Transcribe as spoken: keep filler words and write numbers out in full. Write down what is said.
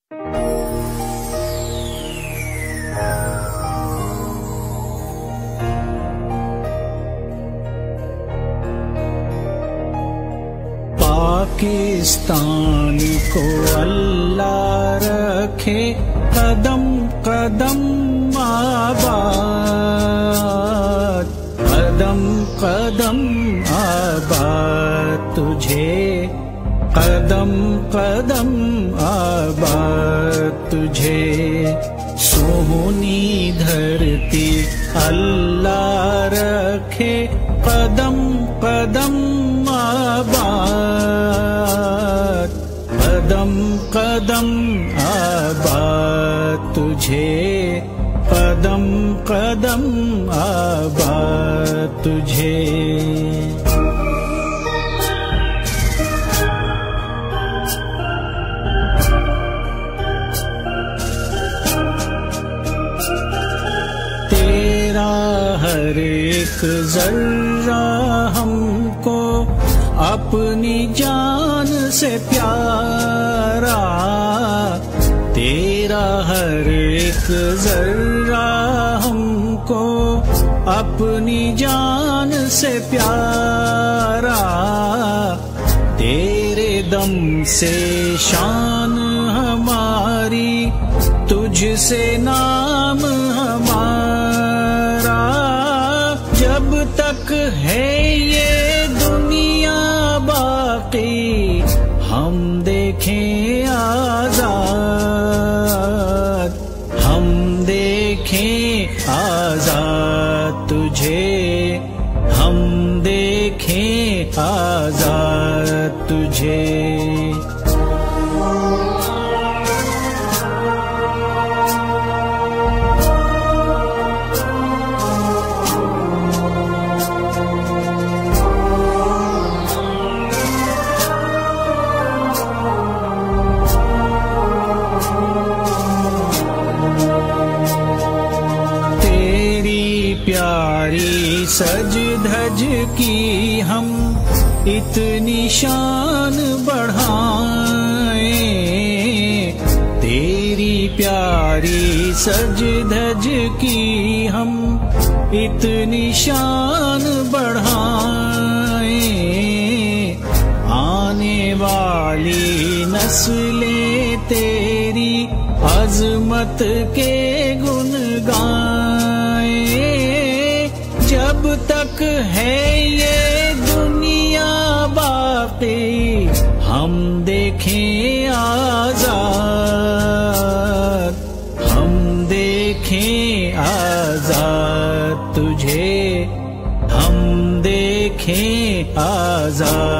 पाकिस्तान को अल्लाह रखे कदम कदम आबाद, कदम कदम आबाद तुझे, कदम कदम आबाद तुझे। सोहनी धरती अल्लाह रखे कदम कदम आबाद, कदम कदम आबाद तुझे, कदम कदम आबाद तुझे। तेरा हर एक जर्रा हमको अपनी जान से प्यारा, तेरा हर एक जर्रा हमको अपनी जान से प्यारा। तेरे दम से शान हमारी, तुझसे नाम हमारा। जब तक है ये दुनिया बाकी, हम देखें आजाद, हम देखें आजाद तुझे, हम देखें आजाद तुझे। प्यारी सज धज की हम इतनी शान बढ़ाएं, तेरी प्यारी सज धज की हम इतनी शान बढ़ाएं। आने वाली नस्लें तेरी अजमत के गुण गाएं। जब तक है ये दुनिया बाकी, हम देखें आजाद, हम देखें आजाद तुझे, हम देखें आजाद